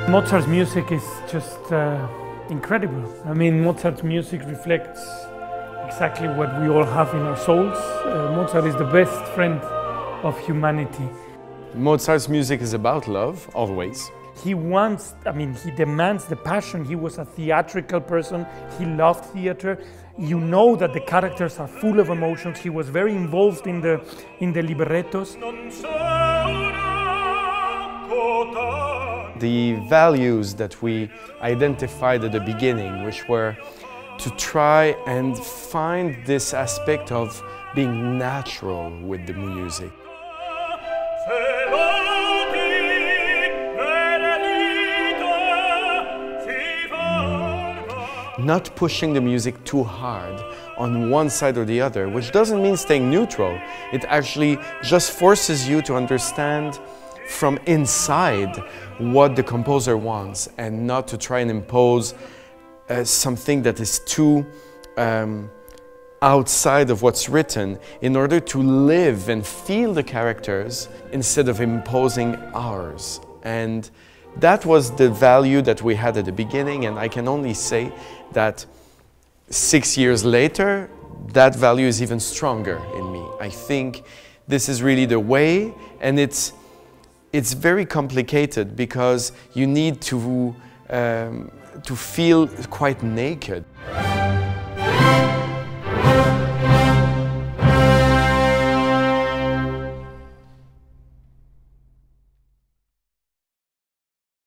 Mozart's music is just incredible. I mean, Mozart's music reflects exactly what we all have in our souls. Mozart is the best friend of humanity. Mozart's music is about love, always. He demands the passion. He was a theatrical person. He loved theater. You know that the characters are full of emotions. He was very involved in the librettos. The values that we identified at the beginning, which were to try and find this aspect of being natural with the music. Not pushing the music too hard on one side or the other, which doesn't mean staying neutral. It actually just forces you to understand from inside what the composer wants and not to try and impose something that is too outside of what's written in order to live and feel the characters instead of imposing ours. And that was the value that we had at the beginning, and I can only say that 6 years later, that value is even stronger in me. I think this is really the way, and it's very complicated because you need to feel quite naked.